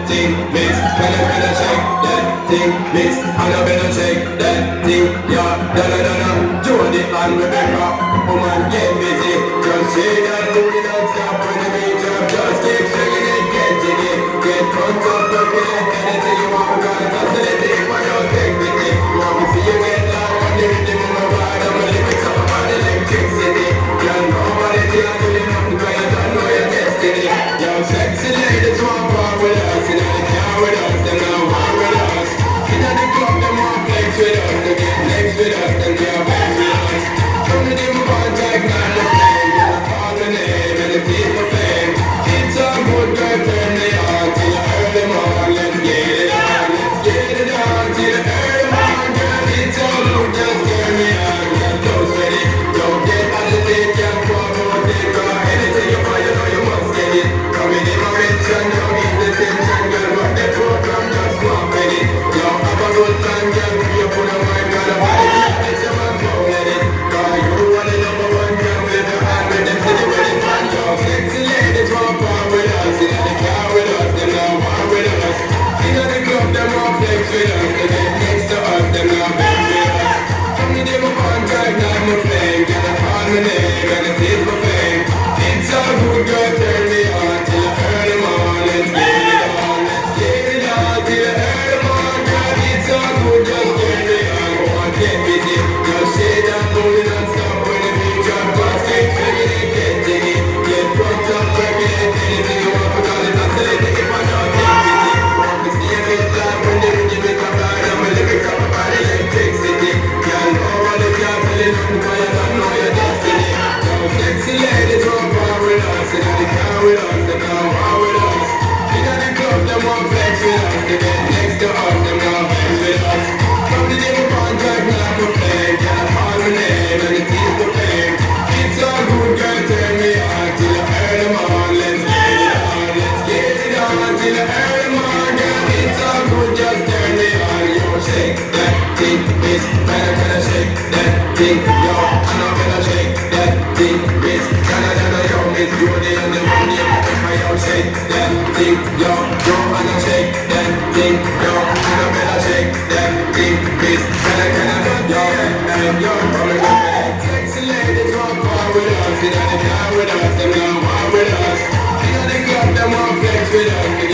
thing, mix. Can I shake that thing, mix. And I better shake that thing, yeah. Da. Jody and Rebecca, woman get busy. Just shake that booty non-stop when the beat drop. Just keep swinging it, get jiggy. Get drunk up, working it, anything you want. Because that's the thing, but don't take pity. Want to see you get loud on the rhythm of my ride. I'm a lyrics up about electricity. Girl, nobody can do you nothing, cause you don't know your destiny. Yo, sexy ladies want part with us. You know they can't with us, them not war with us. You know the club, them want flex with us. They get next with us, them can't flex with us. Come to them contact, not the flame. Gotta call my name and the people fame. It's a good girl, turn me on till the early morning. Let's get it on, let's get it on till the early morning. Girl, it's all good, just turn me on. Girl, don't sweat it, don't get agitated. Can't go about it, cause anything you want, you know you must get it. Come in my mention, don't get the tension. Girl, what the program, just go and get it. Yo, have a good time, girl, free up on the mind. Girl, the body can't let you man go let it. Cause you are the number one girl with your hand with them city with it. And yo, sexy ladies want part with us. You know they can't with us, them not war with us. You know the club, them want flex with us. They get next to us, them not vex with us. Come in them up on track, not my flame. Gotta call my name and it is my fame. It's a good girl, turn me on till the early morning. Let's get it on, let's get it on till the early morning. Girl, it's a good, just turn me on. Go on, get busy, just shake that booty non-stop when the beat drop. Just keep swinging it, get jiggy. Get drunk up, working it, anything you want. Because it's not selected if I don't get busy. Want to see a bit live when the rhythm is a ride. And my lyrics up about electricity. Girl, nobody can tell you nothing, cause you don't know your destiny. So sexy ladies want part with us. You know they can't with us, they can't war with us. You know the club, them want flex with us. They get next to us, them not vex with us. From the day we contact, not my flame. Can I call my name and it is my fame. It's a good girl, turn me on till the early morning. Let's get it on, let's get it on till the early morning. Girl, it's a good, just turn me on. Yo, shake that thing, miss. Can I shake that thing? Yo, I know can I shake that thing, miss. Can I yo, miss Jody and the money. Yo, shake that thing, yo, and I shake that thing, yo, and I better shake that thing, miss. Can I yo, and yo, coming up with it. Sexy ladies want part with us. You know they can't with us, them not war with us. You know the club, them want flex with us.